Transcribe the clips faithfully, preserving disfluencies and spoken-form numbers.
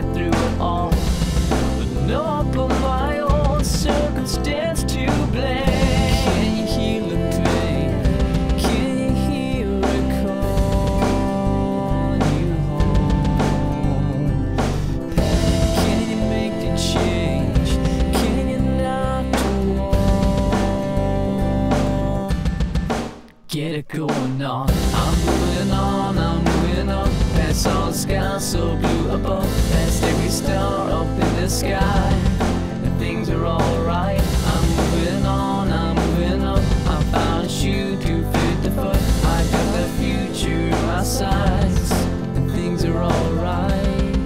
through it all, but not but my own circumstance to blame. Can you heal the pain? Can you hear it calling you home? Can you make the change? Can you knock the wall? Get it going on. I'm moving on, I'm moving on. Past all the sky so blue above, past every star up in the sky, and things are alright. I'm moving on, I'm moving on. I found a shoe to fit the foot. I got the future in my sights, and things are alright.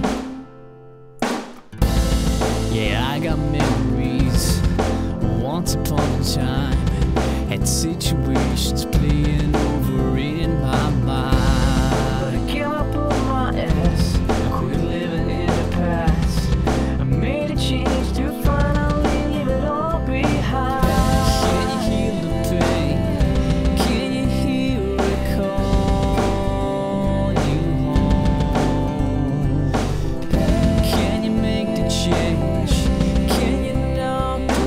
Yeah, I got memories. Once upon a time, had situations playing over in my mind. But I gave up on my ass, I quit living in the past. I made a change to finally leave it all behind. Can you heal the pain? Can you hear it call you home? Can you make the change? Can you knock the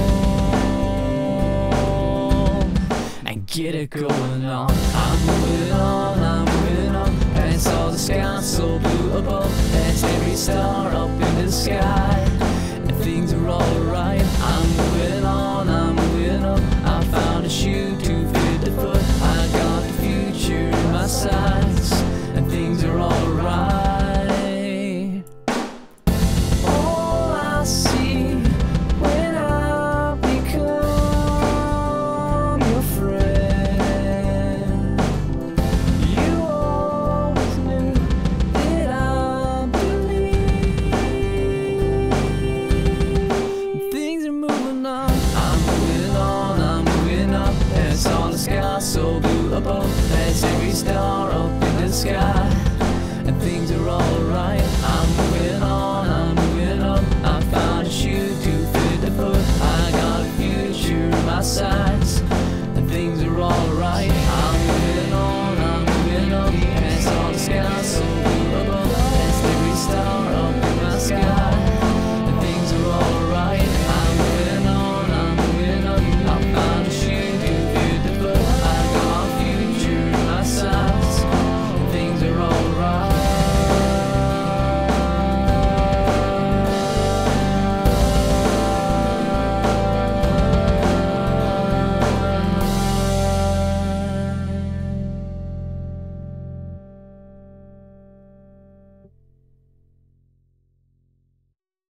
wall and get it going on? I'm moving on, I'm moving on. Past all the sky so blue above, past every star up in